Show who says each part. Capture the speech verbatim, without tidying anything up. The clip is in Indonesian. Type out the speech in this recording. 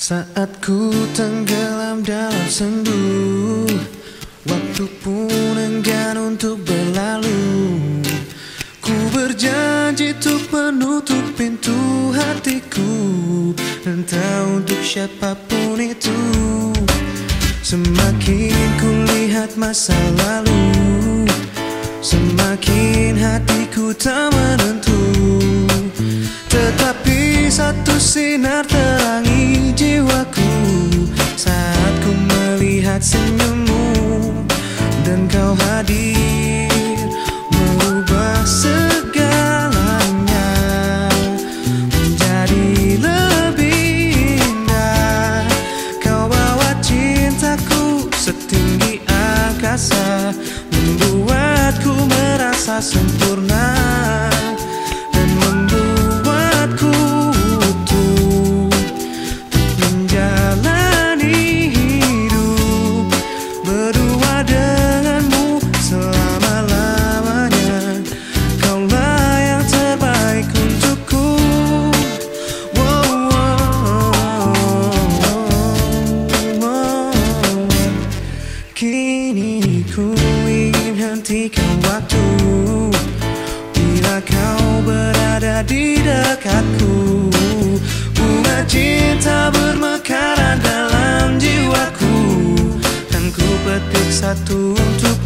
Speaker 1: Saat ku tenggelam dalam sendu, waktu pun enggan untuk berlalu. Ku berjanji untuk menutup pintu hatiku, entah untuk siapapun itu. Semakin ku lihat masa lalu, semakin hatiku tak menentu. Tetapi satu sinar terangi jiwaku saat ku melihat senyummu, dan kau hadir merubah segalanya menjadi lebih indah. Kau bawa cintaku setinggi angkasa, membuatku merasa sempurna dan membuatku utuh menjalani hidup berdua denganmu selama-lamanya. Kaulah yang terbaik untukku. Wow, wow, wow, wow. Kini ku ingin hentikan waktu bila kau berada di dekatku. Bunga cinta bermekaran dalam jiwaku, dan ku petik satu untuk